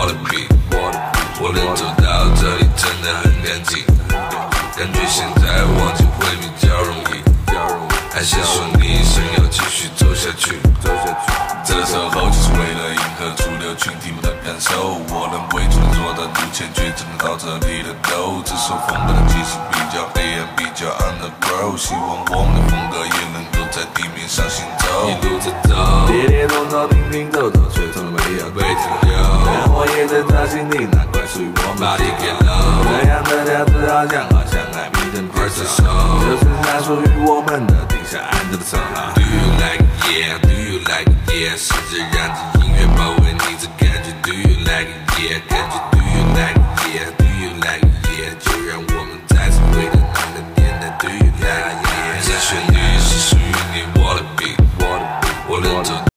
的 beat， 我能走到这里真的很干净，感觉现在忘记会比较容易，还是说你想要继续走下去？这时候就是为了迎合主流群体们的感受，我能伪装地做到不欠缺，只能到这里的都。这首风格其实比较黑暗，比较 underground， 希望我们的风格也能够在地面上行走，一路在走，跌跌撞撞，拼拼斗斗，却从来没有被停留。但我也在他心里那块属于我们的天楼，这样的调子好像爱迷人的手，就是那属于我们的地下安着的城号。Do you like it? Yeah, do you like it? Yeah， 试着让这音乐包围你这感觉。Do you like it? Yeah， 感觉。Do you like it? Yeah, do you like it? Yeah， 就让我们再次回到那个年代。Do you like it? Yeah， 这旋律是属于你我的 beat， 我能走。